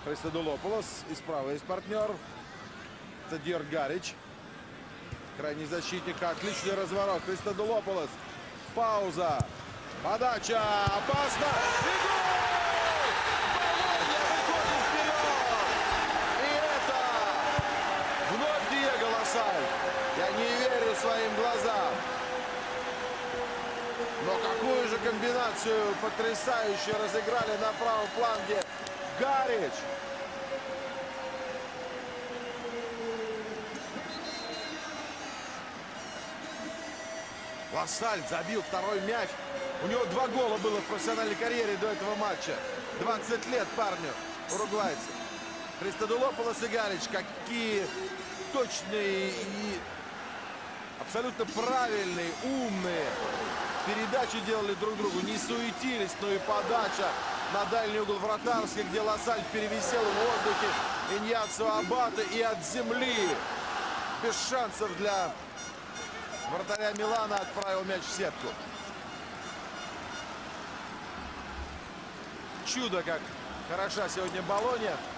Христодулополос. И справа есть партнер. Это Дьор Гарич. Крайний защитник. Отличный разворот. Христодулополос. Пауза. Подача. Опасно. И гол! Болонья выходит вперед. И это вновь Диего Ласаль. Я не верю своим глазам. Но какую же комбинацию потрясающую разыграли на правом фланге Гарич. Ласаль забил второй мяч. У него 2 гола было в профессиональной карьере до этого матча. 20 лет парню, уругвайцу. Христодулополос и Гарич, какие точные и абсолютно правильные, умные передачи делали друг другу. Не суетились, но и подача на дальний угол вратарский, где Ласаль перевисел в воздухе Иньяцио Аббате и от земли, без шансов для вратаря Милана, отправил мяч в сетку. Чудо, как хороша сегодня Болонья.